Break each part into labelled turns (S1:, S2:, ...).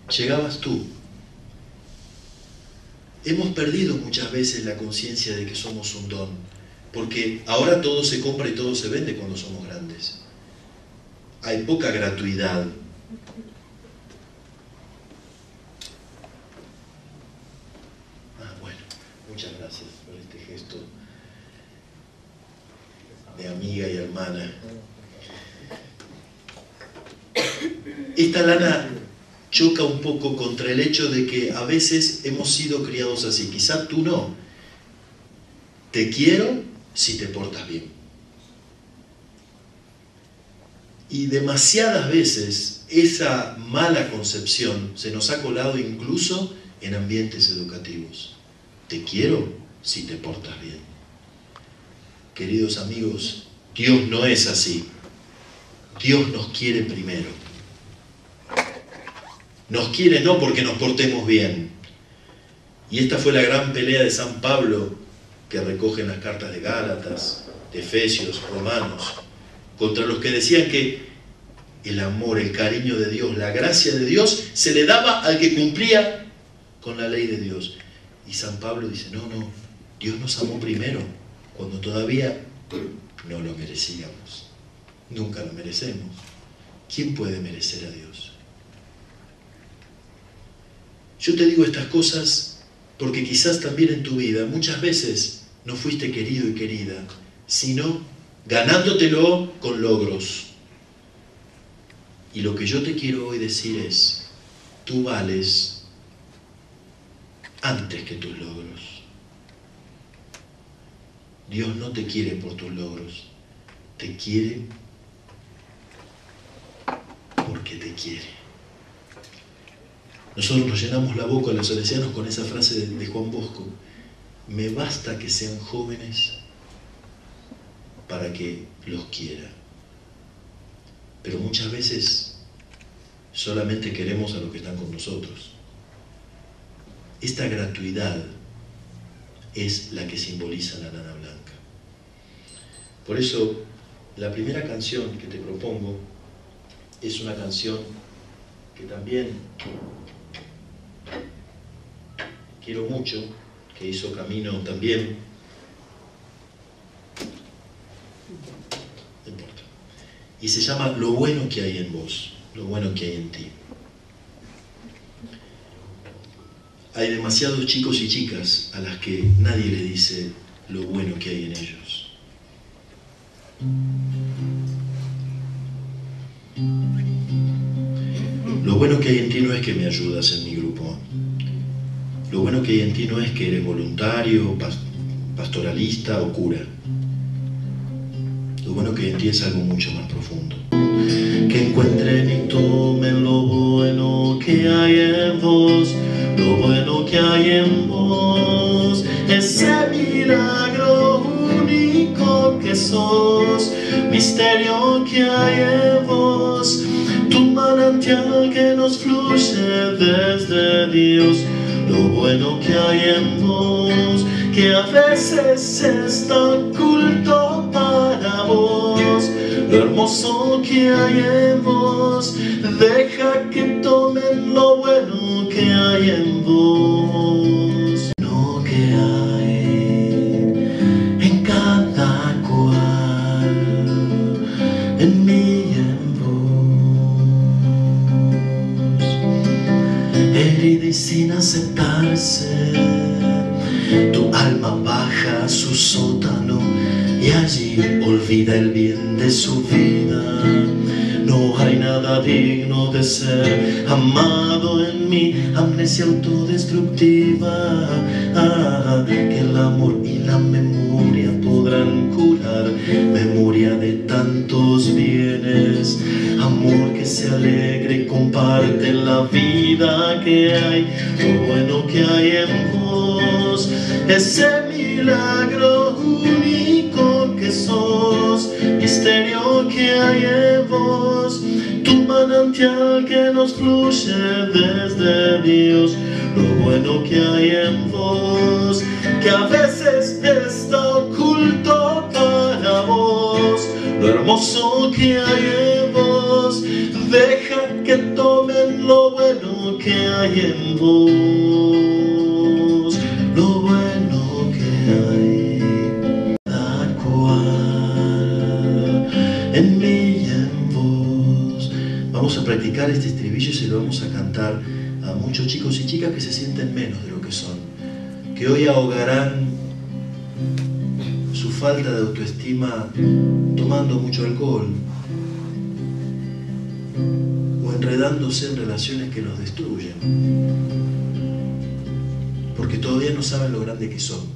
S1: llegabas tú. Hemos perdido muchas veces la conciencia de que somos un don, porque ahora todo se compra y todo se vende cuando somos grandes. Hay poca gratuidad. Bueno, muchas gracias por este gesto de amiga y hermana. Esta lana choca un poco contra el hecho de que a veces hemos sido criados así. Quizá tú no. Te quiero si te portas bien. Y demasiadas veces esa mala concepción se nos ha colado incluso en ambientes educativos. Te quiero si te portas bien. Queridos amigos, Dios no es así. Dios nos quiere primero. Nos quiere no porque nos portemos bien. Y esta fue la gran pelea de San Pablo, que recoge en las cartas de Gálatas, de Efesios, Romanos, contra los que decían que el amor, el cariño de Dios, la gracia de Dios se le daba al que cumplía con la ley de Dios. Y San Pablo dice, no, Dios nos amó primero, cuando todavía no lo merecíamos. Nunca lo merecemos. ¿Quién puede merecer a Dios? Yo te digo estas cosas porque quizás también en tu vida muchas veces no fuiste querido y querida, sino ganándotelo con logros. Y lo que yo te quiero hoy decir es, tú vales antes que tus logros. Dios no te quiere por tus logros, te quiere porque te quiere. Nosotros nos llenamos la boca, los salesianos, con esa frase de Juan Bosco: me basta que sean jóvenes para que los quiera. Pero muchas veces solamente queremos a los que están con nosotros. Esta gratuidad es la que simboliza la lana blanca. Por eso, la primera canción que te propongo es una canción que también quiero mucho, que hizo camino también. No importa. Y se llama Lo bueno que hay en vos, lo bueno que hay en ti. Hay demasiados chicos y chicas a las que nadie le dice lo bueno que hay en ellos. Lo bueno que hay en ti no es que me ayudas en mi grupo. Lo bueno que hay en ti no es que eres voluntario, pastoralista o cura. Lo bueno que hay en ti es algo mucho más profundo. Que encuentren y tomen lo bueno que hay en vos. Lo bueno que hay en vos, ese milagro único que sos, misterio que hay en vos, tu manantial que nos fluye desde Dios. Lo bueno que hay en vos, que a veces está oculto para vos. Lo hermoso que hay en vos, deja que tomen lo bueno que hay en vos. Lo que hay en cada cual, en mí y en vos. Herida y sin aceptarse, tu alma baja a su sótano y allí olvida el bien de su vida. No hay nada digno de ser amado en mí, amnesia autodestructiva, que el amor y la memoria podrán curar. Memoria de tantos bienes, amor que se alegre y comparte la vida que hay. Lo bueno que hay en vos, ese milagro único que sos, misterio que hay en vos, tu manantial que nos fluye desde Dios. Lo bueno que hay en vos, que a veces está oculto para vos. Lo hermoso que hay en vos, deja que tomen lo bueno que hay en vos, lo bueno que hay, cada cual, en mí y en vos. Vamos a practicar este estribillo y se lo vamos a cantar a muchos chicos y chicas que se sienten menos de lo que son, que hoy ahogarán su falta de autoestima tomando mucho alcohol o enredándose en relaciones que los destruyen, porque todavía no saben lo grande que son.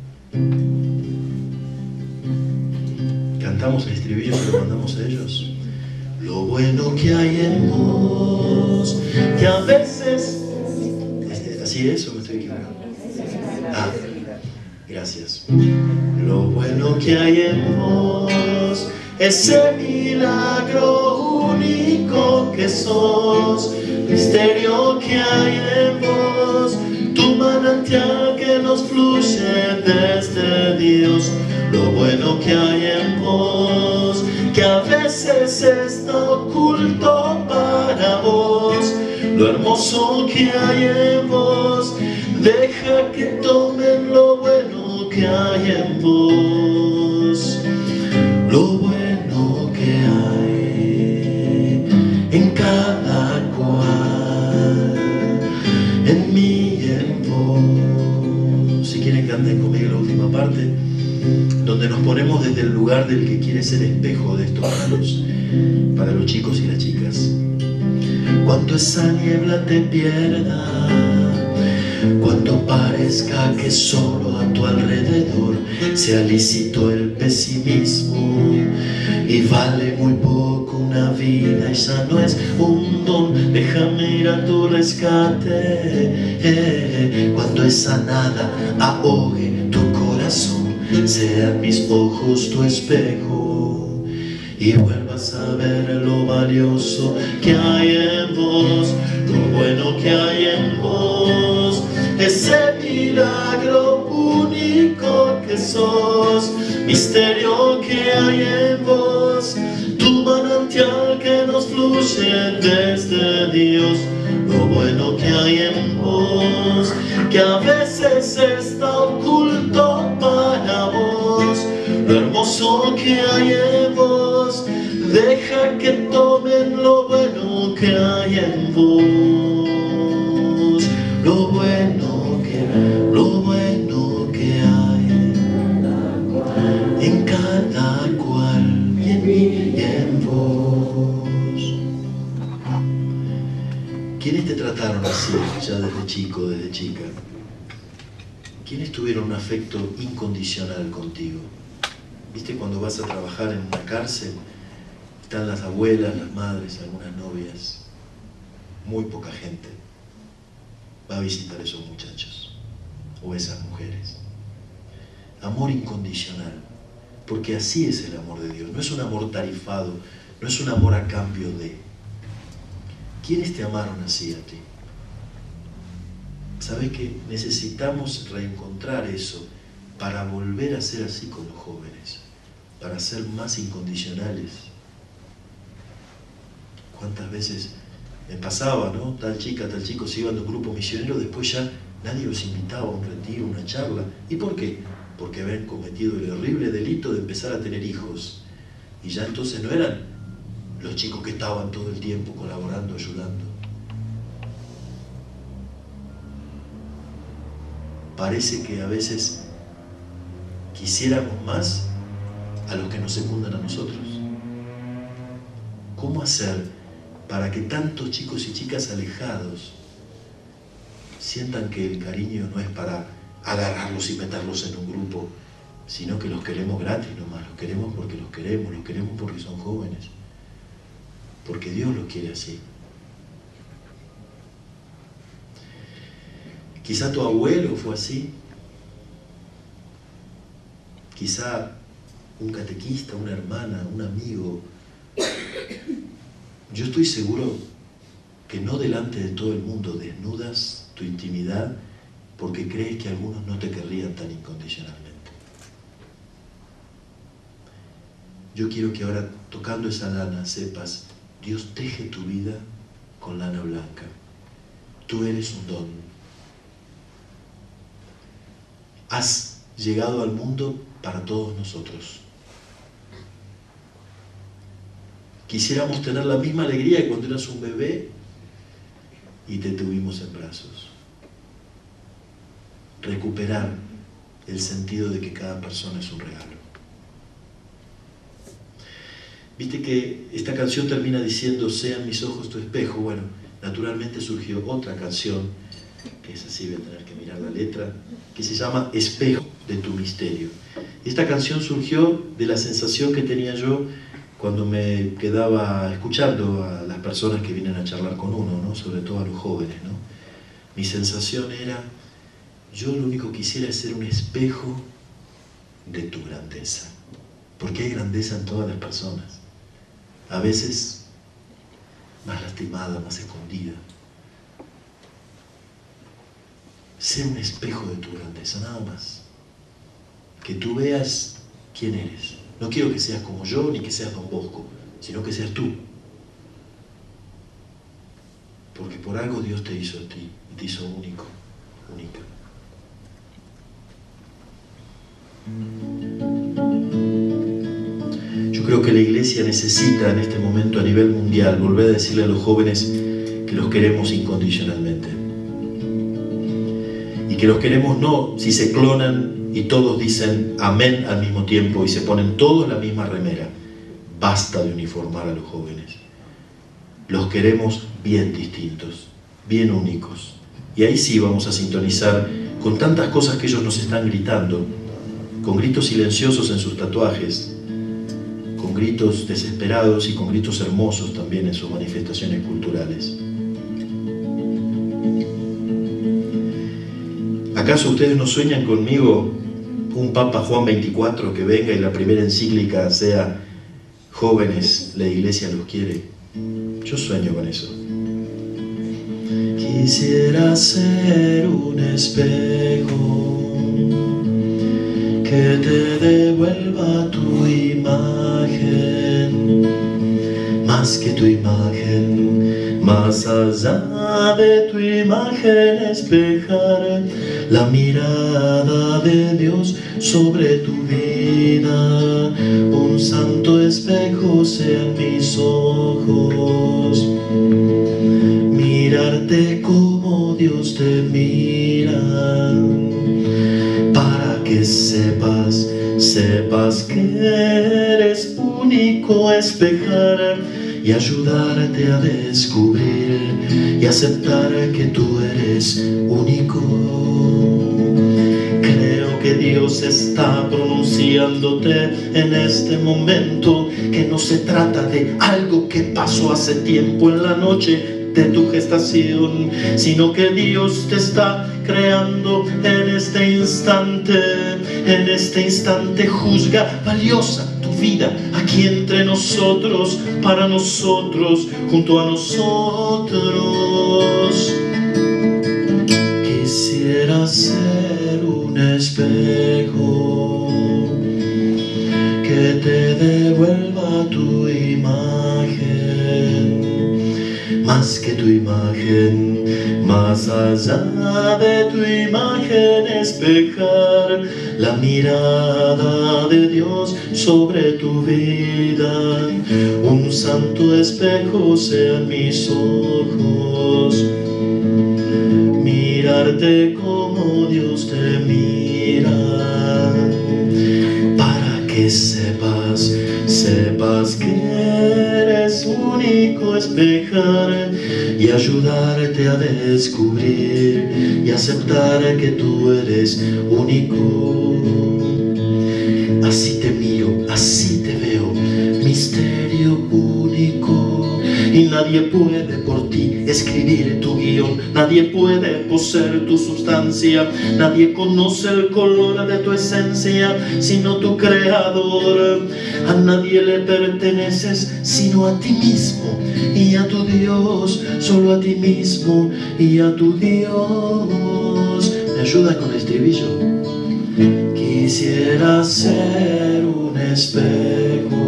S1: Cantamos el estribillo y se lo mandamos a ellos. Lo bueno que hay en vos, que a veces... ¿Así es o me estoy equivocando? Ah, gracias. Lo bueno que hay en vos, ese milagro único que sos, misterio que hay en vos, tu manantial que nos fluye desde Dios. Lo bueno que hay en vos, que a veces está oculto para vos, lo hermoso que hay en vos, deja que tomen lo bueno que hay en vos, lo bueno que hay en cada cual, en mí y en vos. Si quieren canten conmigo la última parte, donde nos ponemos desde el lugar del que quiere ser espejo de esto para los chicos y las chicas. Cuando esa niebla te pierda, cuando parezca que solo a tu alrededor sea lícito el pesimismo y vale muy poco una vida y ya no es un don, déjame ir a tu rescate. Cuando esa nada ahogue tu corazón, sean mis ojos tu espejo y vuelvas a ver lo valioso que hay en vos, lo bueno que hay en vos, ese milagro único que sos, misterio que hay en vos, tu manantial que nos fluye desde Dios. Lo bueno que hay en vos, que a veces está oculto para vos, lo hermoso que hay en vos, deja que tomen lo bueno que hay en vos, lo bueno que hay en cada cual, y en mí y en vos. ¿Quiénes te trataron así ya desde chico, desde chica? ¿Quiénes tuvieron un afecto incondicional contigo? ¿Viste cuando vas a trabajar en una cárcel? Están las abuelas, las madres, algunas novias. Muy poca gente va a visitar a esos muchachos o esas mujeres. Amor incondicional, porque así es el amor de Dios. No es un amor tarifado, no es un amor a cambio de. ¿Quiénes te amaron así a ti? ¿Sabes que necesitamos reencontrar eso para volver a ser así con los jóvenes? Para ser más incondicionales. ¿Cuántas veces me pasaba, no? Tal chica, tal chico se iban de un grupo misionero, después ya nadie los invitaba a un retiro, una charla. ¿Y por qué? Porque habían cometido el horrible delito de empezar a tener hijos. Y ya entonces no eran los chicos que estaban todo el tiempo colaborando, ayudando. Parece que a veces quisiéramos más a los que nos secundan a nosotros. ¿Cómo hacer para que tantos chicos y chicas alejados sientan que el cariño no es para agarrarlos y meterlos en un grupo, sino que los queremos gratis nomás, los queremos porque los queremos porque son jóvenes, porque Dios los quiere así? Quizá tu abuelo fue así, quizá un catequista, una hermana, un amigo. Yo estoy seguro que no delante de todo el mundo desnudas tu intimidad porque crees que algunos no te querrían tan incondicionalmente. Yo quiero que ahora, tocando esa lana, sepas Dios teje tu vida con lana blanca. Tú eres un don. Has llegado al mundo para todos nosotros. Quisiéramos tener la misma alegría que cuando eras un bebé y te tuvimos en brazos. Recuperar el sentido de que cada persona es un regalo. Viste que esta canción termina diciendo, sean mis ojos tu espejo. Bueno, naturalmente surgió otra canción, que es así, voy a tener que mirar la letra, que se llama Espejo de tu misterio. Esta canción surgió de la sensación que tenía yo cuando me quedaba escuchando a las personas que vienen a charlar con uno, ¿no? Sobre todo a los jóvenes, ¿no? Mi sensación era, yo lo único que quisiera es ser un espejo de tu grandeza, porque hay grandeza en todas las personas, a veces más lastimada, más escondida. Ser un espejo de tu grandeza, nada más. Que tú veas quién eres. No quiero que seas como yo, ni que seas Don Bosco, sino que seas tú. Porque por algo Dios te hizo a ti, y te hizo único, única. Yo creo que la Iglesia necesita en este momento a nivel mundial volver a decirle a los jóvenes que los queremos incondicionalmente. Y que los queremos no si se clonan y todos dicen amén al mismo tiempo y se ponen todos la misma remera. Basta de uniformar a los jóvenes. Los queremos bien distintos, bien únicos. Y ahí sí vamos a sintonizar con tantas cosas que ellos nos están gritando, con gritos silenciosos en sus tatuajes, con gritos desesperados y con gritos hermosos también en sus manifestaciones culturales. ¿Acaso ustedes no sueñan conmigo un Papa Juan XXIV que venga y la primera encíclica sea jóvenes, la Iglesia los quiere? Yo sueño con eso. Quisiera ser un espejo que te devuelva tu imagen, más que tu imagen, más allá de tu imagen, espejar la mirada de Dios sobre tu vida. Un santo espejo sean mis ojos, mirarte como Dios te mira, para que sepas que eres único, espejar y ayudarte a descubrir y aceptar que tú eres único. Creo que Dios está pronunciándote en este momento, que no se trata de algo que pasó hace tiempo en la noche de tu gestación, sino que Dios te está creando en este instante. En este instante juzga valiosa tu vida aquí entre nosotros, para nosotros, junto a nosotros. Quisiera ser un espejo que te devuelva tu imagen, más que tu imagen, más allá de tu imagen, espejar la mirada de Dios sobre tu vida. Un santo espejo sean mis ojos, mirarte como Dios te mira, para que sepas que eres único, espejar y ayudarte a descubrir y aceptar que tú eres único. Así te miro, así te veo, misterio único. Y nadie puede por ti escribir tu guión, nadie puede poseer tu sustancia, nadie conoce el color de tu esencia sino tu creador. A nadie le perteneces sino a ti mismo y a tu Dios, solo a ti mismo y a tu Dios. ¿Me ayuda con el estribillo? Quisiera ser un espejo